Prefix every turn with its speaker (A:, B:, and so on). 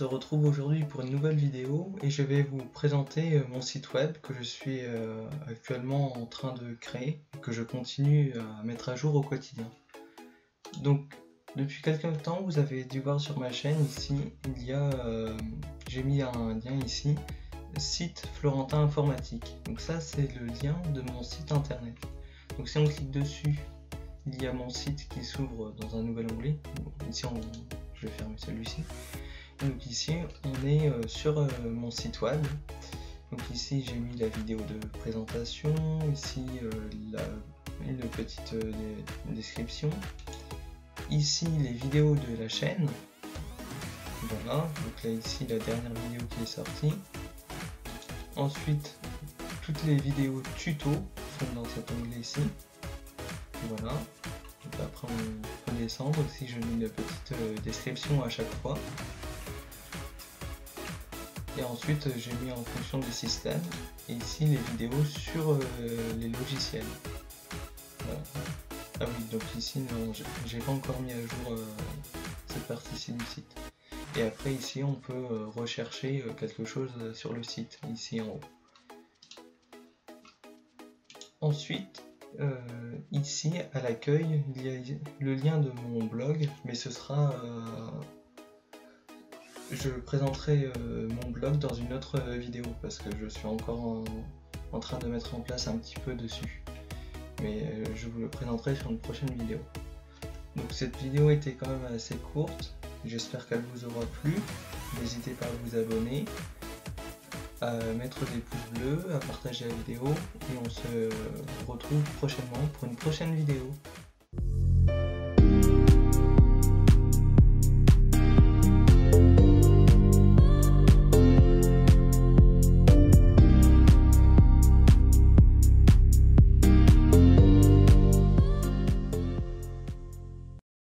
A: se retrouve aujourd'hui pour une nouvelle vidéo et je vais vous présenter mon site web que je suis actuellement en train de créer et que je continue à mettre à jour au quotidien. Donc depuis quelques temps vous avez dû voir sur ma chaîne ici, j'ai mis un lien ici, site Florentin Informatique. Donc ça c'est le lien de mon site internet. Donc si on clique dessus, il y a mon site qui s'ouvre dans un nouvel onglet. Ici je vais fermer celui-ci. Donc ici on est sur mon site web. Donc ici j'ai mis la vidéo de présentation, ici une petite description, ici les vidéos de la chaîne, voilà, donc là ici la dernière vidéo qui est sortie. Ensuite toutes les vidéos tuto sont dans cet onglet ici, voilà. Donc après on peut descendre, ici je mets une petite description à chaque fois. Et ensuite j'ai mis en fonction du système, et ici les vidéos sur les logiciels. Voilà. Ah oui, donc ici non, j'ai pas encore mis à jour cette partie-ci du site. Et après ici on peut rechercher quelque chose sur le site, ici en haut. Ensuite, ici à l'accueil, il y a le lien de mon blog, mais ce sera... je présenterai mon blog dans une autre vidéo parce que je suis encore en train de mettre en place un petit peu dessus. Mais je vous le présenterai sur une prochaine vidéo. Donc cette vidéo était quand même assez courte, j'espère qu'elle vous aura plu. N'hésitez pas à vous abonner, à mettre des pouces bleus, à partager la vidéo, et on se retrouve prochainement pour une prochaine vidéo.